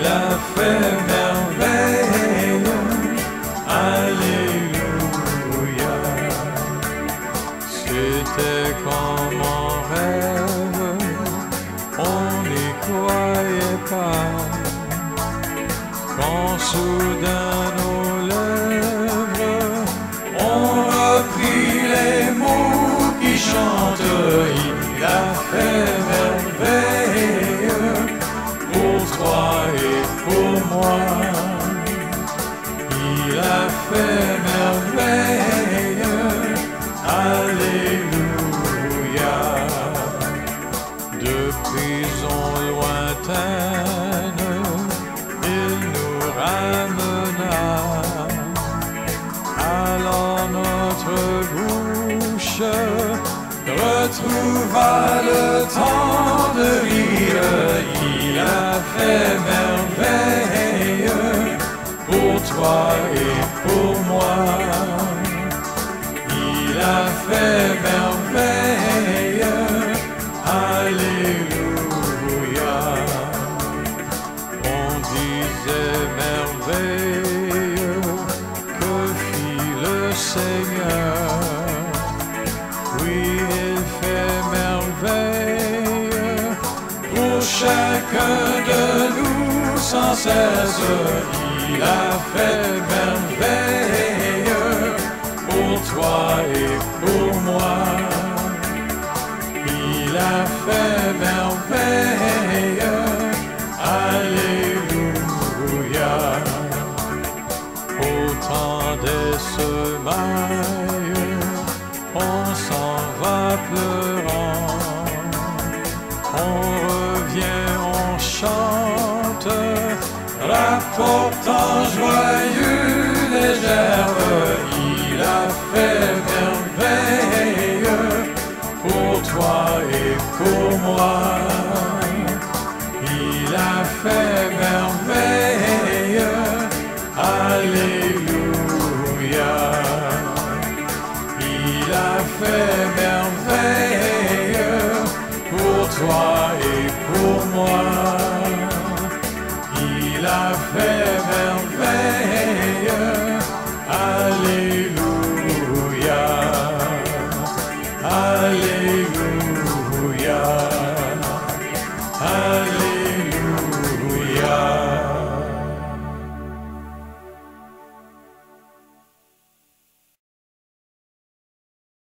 a fait merveille. Alléluia. C'était comme un rêve, on n'y croyait pas, quand soudain nos lèvres ont repris les mots qui chantent. Il a fait merveille pour toi et pour moi. Il a fait merveille. Alléluia. De prison lointaine, il nous ramena. Alors notre bouche retrouva le temps de rire. Il a fait merveille pour toi et pour moi. Il a fait merveille. Alléluia. On disait merveille que fit le Seigneur. Oui, il fait merveille pour chacun de nous sans cesse. Il a fait merveille pour toi et pour moi. Il a fait merveille. Alléluia. Au temps des semailles, on s'en va pleurant. On revient, on chante, rapportant joyeux les gerbes. Il a fait merveille pour toi et pour moi.